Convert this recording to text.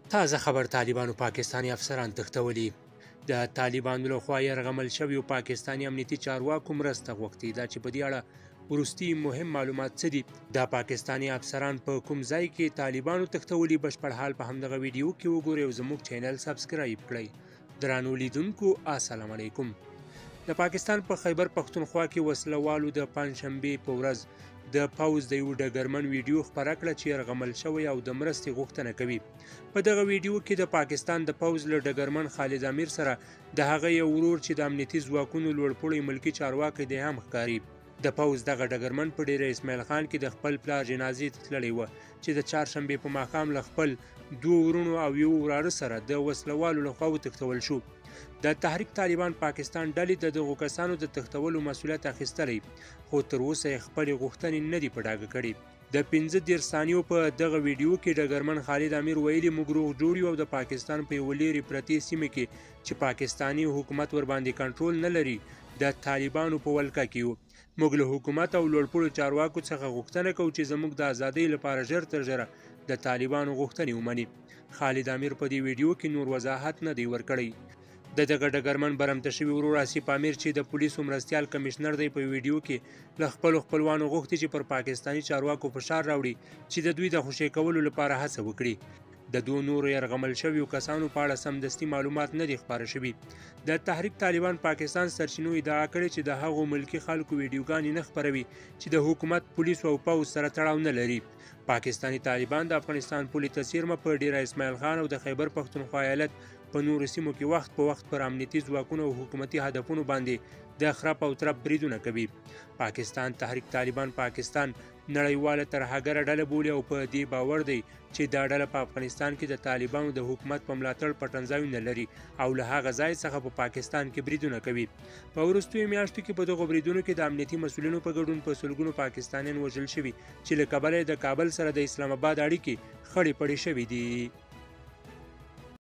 تازه خبر طالبانو پاکستاني افسران تښتولي. د طالبانو لخوا یرغمل شویو پاکستاني امنیتي چارواکو مرسته غوښتې ده چې په دې اړه وروستي مهم معلومات څه دي. د پاکستاني افسران په کوم ځای کې طالبانو تښتولي بشپړ حال په همدغه ویډیو کې وګورئ او زموږ چینل سبسکرایب کړئ. درنو لیدونکو السلام علیکم. د پاکستان په خیبر پښتونخوا کې وسله والو د پنجشنبې په ورځ د پوځ د یو ډګرمن ویډیو خپره کړه چې یرغمل شوی او د مرستې غوښتنه کوي. په دغه ویډیو کې د پاکستان د پوځ له ډګرمن خالد امیر سره د هغه یو ورور چې د امنیتي ځواکونو لوړپوړی ملکي چارواکی دی هم ښکاري. د پوځ دغه ډګرمن په ډیره اسماعیل خان کې د خپل پلار جنازې ته تللی و چې د چهارشنبې په ماښام له خپل دوه ورونو او یو وراره سره د وسلوالو لخوا وتښتول شو. د تحریک طالبان پاکستان ډلې د دغو کسانو د تښتولو مسؤلیت اخیستلی، خو تر اوسه یې خپلې غوښتنې نه دي په ډاګه کړي. د 15 ثانیو په دغه ویډیو کې ډګرمن خالد امیر ویلي موږ روغ جوړ یو او د پاکستان په یوه لیرې پرتې سیمه کې چې پاکستاني حکومت ورباندې کنټرول نه لري د طالبانو په ولکه کې یو. موږ له حکومت او لوړپوړو چارواکو څخه غوښتنه کوو چې زموږ د ازادۍ لپاره ژر تر ژره د طالبانو غوښتنې ومني. خالد امیر په دې ویډیو کې نور وضاحت نه دی ورکړی. د دغه ډګرمن برمته شوي ورور آصف امیر چې د پولیسو مرستیال کمشنر دی په ویډیو کې له خپلو خپلوانو غوښتي چې پر پاکستاني چارواکو فشار راوړي چې د دوی د خوشي کولو لپاره هڅه وکړي. د دوه نورو یرغمل شویو کسانو په اړه سمدستي معلومات نه دي خپاره شوي. د تحریک طالبان پاکستان سرچینو ادعا کړې چې د هغو ملکي خلکو ویډیوګانې نه خپروي چې د حکومت پولیسو او پوځ سره تړاو نه لري. پاکستاني طالبان د افغانستان پولې ته څیرمه په ډیره اسماعیل خان او د خیبر پښتونخوا ایالت په نورو سیمو کې وخت په وخت پر امنیتي ځواکونو او حکومتي هدفونو باندې د خرپ او ترپ بریدونه کوي. پاکستان تحریک طالبان پاکستان نړیواله ترهګره ډله بولي او په دې باور دی چې دا ډله په افغانستان کې د طالبانو د حکومت په ملاتړ پټنځایونه لري او له هغه ځای څخه په پاکستان کې بریدونه کوي. په وروستیو میاشتو کې په دغو بریدونو کې د امنیتي مسؤلینو په ګډون په سلګونو پاکستانیان وژل شوي چې له کبله د کابل سره د اسلام آباد اړیکې خړې پړې شوي دي.